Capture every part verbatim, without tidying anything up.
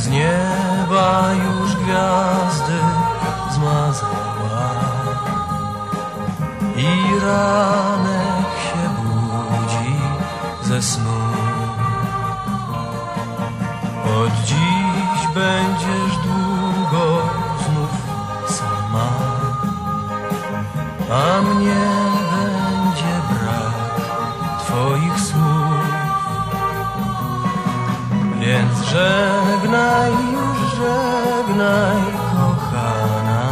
nieba już gwiazdy zmazała i ranek się budzi ze snu. Od dziś będziesz długo znów sama, a mnie będzie brak twoich słów. Więc żegnaj, już żegnaj, kochana,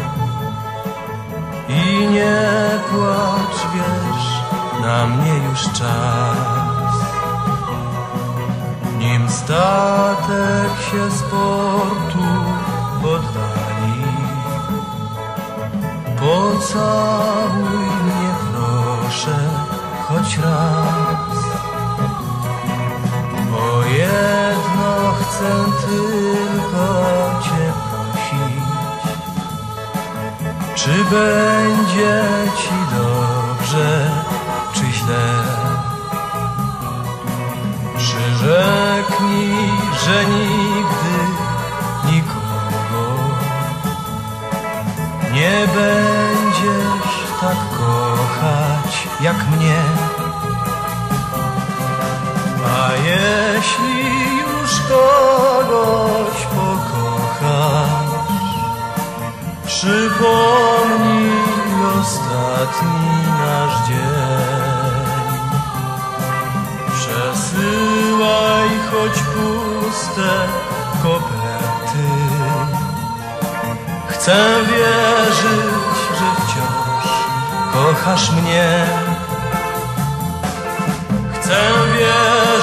i nie płacz, wiesz, na mnie już czas. Nim statek się z portu oddali, pocałuj mnie proszę choć raz. O jedno chcę tylko cię prosić, czy będzie ci dobrze, czy źle. Przyrzeknij, że nigdy nikogo nie będziesz tak kochać jak mnie. A jeśli już kogoś pokochasz, przypomnij ostatni nasz dzień. Przesyłaj choć puste koperty, chcę wierzyć, że wciąż kochasz mnie. Chcę wierzyć,